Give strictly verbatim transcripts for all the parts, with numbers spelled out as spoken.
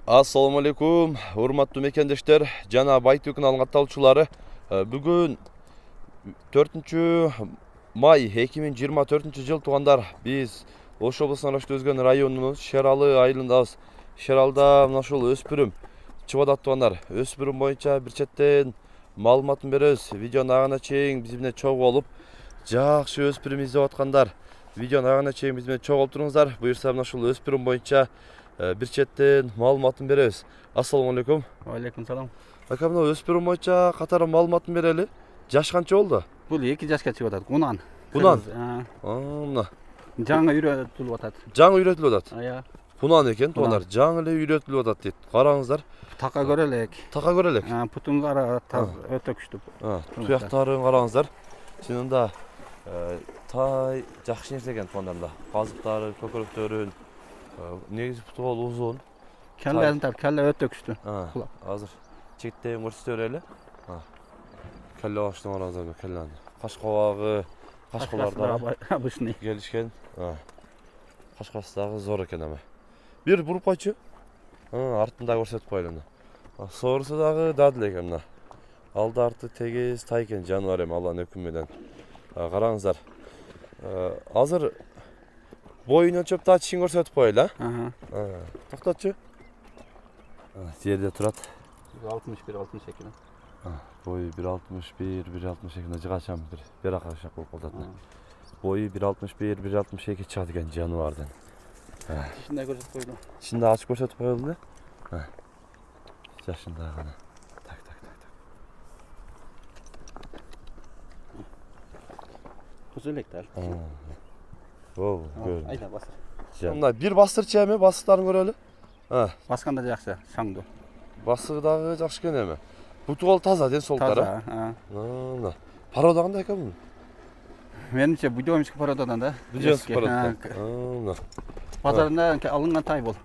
Assalamu alaikum, урматтуу мекендештер жана Байтуу каналынын катталуучулары. Бүгүн төртүнчү май эки миң жыйырма төртүнчү жыл туугандар. Биз Ош облусунун Ош өзгөн районунун Шералы айылындабыз. Шералда мына ушул өспүрүм чыгып атат туугандар. Өспүрүм боюнча бир четтен маалыматын беребиз. Видеонун агына чейин биз менен чогуу болуп, жакшы өспүрүм издеп аткандар. Видеонун агына чейин биз менен чогуу болуп туруңуздар. Буюрса мына ушул өспүрүм боюнча bir çetten malumatın berебиз. Assalamu alaikum. Алейкум салам. Ака, мына өспүрүм боюнча катары маалыматын берели. Жаш канча болду? Бул эки жашка чыгып атат. Унан. Унан. Аа, мына. жаңы үйрөтүлүп атат. Жаңы үйрөтүлүп атат. Ая. Унан экен, туугандар. Жаңы эле үйрөтүлүп атат дейт. Караңыздар. Така көрө элек. Така көрө элек. Аа, путун кара таз өтө күчтүү. Аа, туяктарын караңыздар. Чынында тай жакшы нерсе экен туугандар. Казыктары, көкөрөктөрүн негизи путу бол узун. Келлесин тап, келле өтө күчтүү. Азыр чектен көрсөтө берели. Келле баштын караңыздар, келлени. Кашкабагы, кашкаларда обычный келишкен. Кашкасы дагы зор экен ама. Бир буруп койчу. Артында көрсөтүп коелу. Соорусу дагы дадыл экен мына. Алды арты тегиз тай экен, жаныбар эми Алланын өкүмү менен. Караңыздар. Азыр boyun ölçüp da çişin görsötüp koyla. Aha. Toktotçu. Жерде турат. bir altmış bir altmış iki. Boyu bir altmış bir bir altmış iki жыгачам бир бир акашак болуп калат. Boyu bir altmış bir bir altmış iki чыгат экен жаныбардан. Ичинде көрсөтүп койду. Ичинде ачып көрсөтүп коелду. Жашында гана. Так так так так. Кузелектер. Ол, айда басыр. Мына бир бастырчы эми, бастыктарын көрөлү. Басканда жакшы, шаңдуу. Басыгы дагы жакшы экен эми. Буту бол таза, ден соолуктары. Таза, мына. Порода кандай экен бул? Менимче будёвский породадан да. Будёвский породадан. Мына. Базарында алынган тай бул.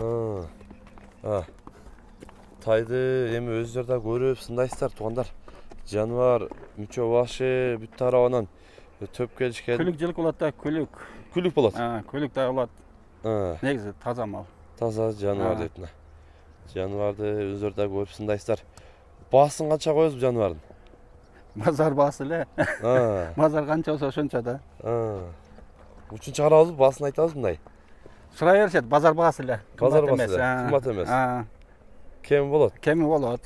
Тайды эми өздөрү да көрүп сындайсыздар туугандар. Жаныбар мүчө башы бүт тарабынан төп келишкен. Күлүк жылык болот да, күлүк. Күлүк болот. Күлүк да болот. Негизи таза мал. Таза жаныбар дейт мына. Жаныбарды өздөрү да көрүп сындайсыздар. Баасын канча коебуз бу жаныбардын? Базар баасы эле. Базар канча болсо ошончо да. Учун чыгарабызбы, баасын айтабыз мындай. Сурай беришет, базар баасы эле. Базар баасы эле, кымбат эмес. Кеми болот? Кеми болот.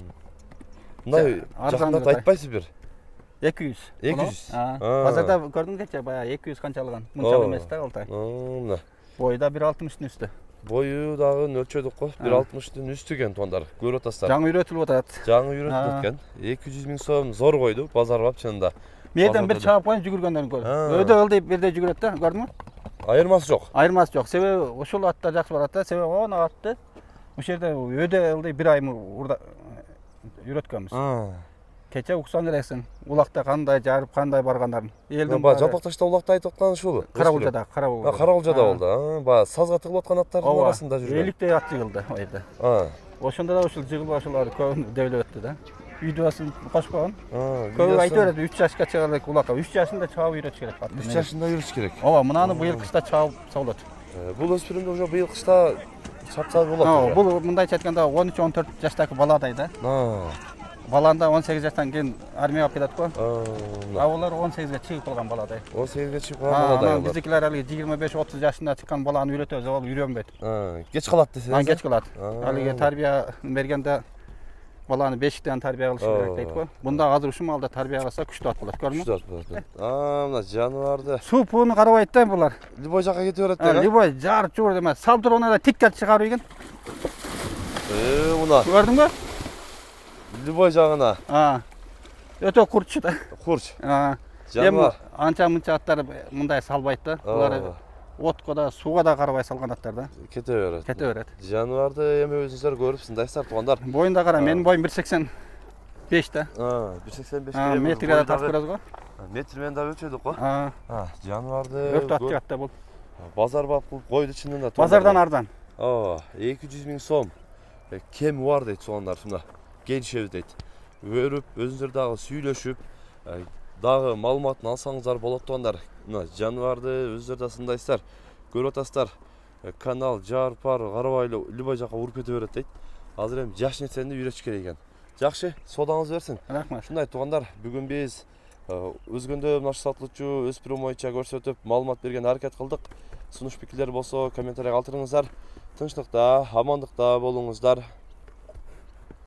Мындай жакындап айтпайсыз бир? эки жүз. эки жүз. Базарда көрдүң кече баягы эки жүз канча алган. Мынча эмес да ал тай. Мына. Бою да bir altmışтын үстү. Бою дагы өлчөдүк го, bir altmışтын үстү экен туугандар. Көрүп атасыздар. Жаңы үйрөтүлүп атат. Жаңы үйрөтүлүп экен. эки жүз миң сом зор койду, базар бап чынында. Меден бир чыгып коюн жүгүргөндөрүн көр. Өйдө ылдый бирде жүгүрөт да, көрдүңбү? Айырмасы жок. Айырмасы жок. Себеби ушул аттар жакшы барат да, себеби оны атты. Ушул жерде өйдө ылдый бир ай урда үйрөткөнбүз. Кече уксан элексиң, улакта кандай жарып, кандай баргандарын. Элдин баа Жапакташта улакта айтып аткан ушул. Карабулжада, Карабулжада. Карабулжада болду. Баа сазга тыгылып аткан аттардын арасында жүргөн. элүү ат жыгылды ал жерде. Ошондо да ушул жыгылбашылар көп дөөлөп өттү да. Видеосын кошуп койгон. Көп айтып берет, үч жашка чыгарып улакка. үч жашында чабып үйрөтүш керек. үч жашында үйрөтүш керек. Ооба, мынаны быйыл кышта чабып болот. Бул өспүрүмдү уже быйыл кышта чапса болот. Бул мындайча айтканда он үч он төрт жаштагы баладай да. Баланда он сегиз жаштан кийин армияга кетет го. А булар он сегизге чыгып калган баладай. он сегизге чыгып калган баладай. Биздикилер алыгы жыйырма беш отуз жашында чыккан баланы үйрөтөбүз, ал үйрөнбөйт. Кеч калат десеңиз. Кеч калат. Алыгы тарбия бергенде баланы бешиктен тарбия кылыш керек дейт го. Бунда азыр ушул малда тарбия кылса күчтүү ат болот, көрдүңбү? Күчтүү ат болот. Мына жаныбарды. Суу пууну карабайт да булар. Любой жака кете берет да. Любой жар чур эмес, салдырууна да тикке чыгарып ийген. Э, мына. Көрдүңбү? Любой жагына. Өтө курч да. Курч. Жаныбар. Анча мынча аттар мындай салбайт да. Булар отко да, сууга да карабай салган аттар да. Кете берет. Кете берет. Жаныбарды эми өзүңүздөр көрүп сындайсыздар туугандар. Боюнда кара, менин боюм bir seksen beş да. bir seksen beş. Метрге да тартып көрөбүз го. Метр менен да өлчөдүк го. Жаныбарды өтө ат жакта бул. Базар бап кылып койду чынында. Базардан арзан. Ооба, эки жүз миң сом. Кем бар дейт туугандар, мына. Келишебиз дейт. Өрүп, өзүңүздөр дагы сүйлөшүп, дагы маалыматын алсаңыздар болот туугандар. Мына жаныбарды өздөрү да сындайсыздар. Көрүп атасыздар. канал жарпар карабай эле любой жака уруп кете берет дейт. Азыр эми жаш нерсени үйрөтүш керек экен. Жакшы, содаңыз берсин. Рахмат. Ушундай туугандар, бүгүн биз өзгөндө наш сатылуучу өспүрүм боюнча көрсөтүп, маалымат берген аракет кылдык. Сунуш пикирлер болсо комментарий калтырыңыздар. Тынчтыкта, амандыкта болуңуздар.